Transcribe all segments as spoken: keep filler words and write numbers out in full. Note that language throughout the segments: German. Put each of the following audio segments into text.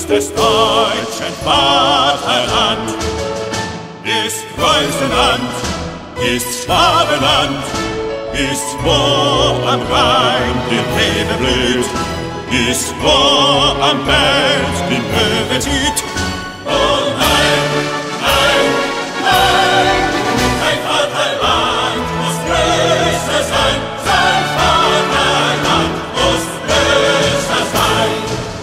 ist des deutschen Vaterland? Ist Preußenland, ist Schwabenland, ist wo am Rhein die Rebe blüht, ist wo am Feld die Möwe zieht. Oh nein, nein, nein, sein Vaterland muss größer sein, sein Vaterland muss größer sein.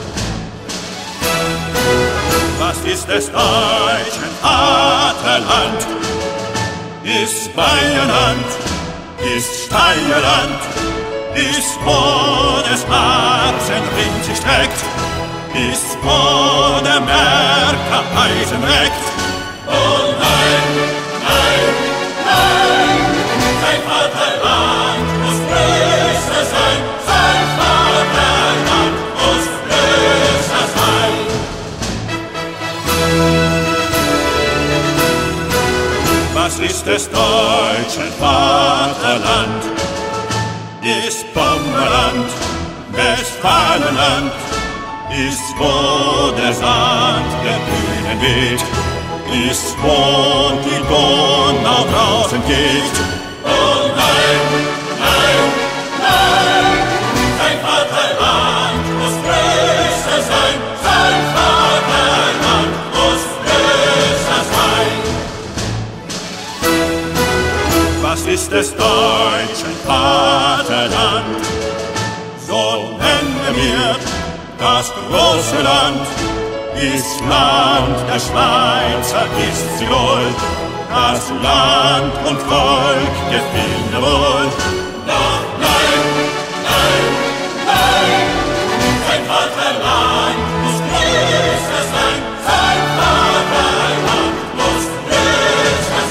Was ist des deutschen Vaterland? Ist Bayerland, ist Steierland, ist wo des Marsen Ring sich streckt, ist wo der Märker Eisen reckt. Oh nein, nein, nein, sein Vaterland muss größer sein, sein Vaterland muss größer sein. Was ist des deutschen Vaterland? Ist Pommerland, Westfalenland, ist wo der Sand der Dünen weht, ist wo die Donau draußen geht. Oh nein, nein, nein, sein Vaterland muss größer sein, sein Vaterland muss größer sein. Was ist des deutschen Vaterland? So nenne mir das große Land. Ist Land der Schweizer, ist sie wohl, das Land und Volk gefiel mir wohl. Doch nein, nein, nein, sein Vaterland muss größer sein, sein Vaterland muss größer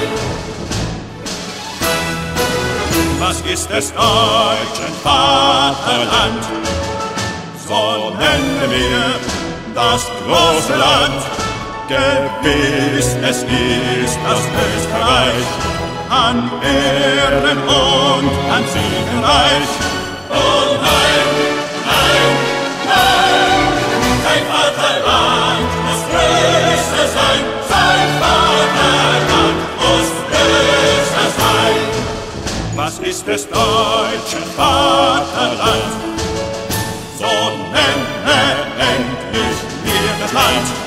sein. Was ist des deutschen Vaterland? So nenne mir das große Land. Gewiss, es ist das Österreich, an Ehren und an Siegenreich. Oh nein, nein, nein, sein Vaterland muss größer sein, sein Vaterland muss größer sein. Was ist des deutschen Vaterland? So nenne endlich mir das Land.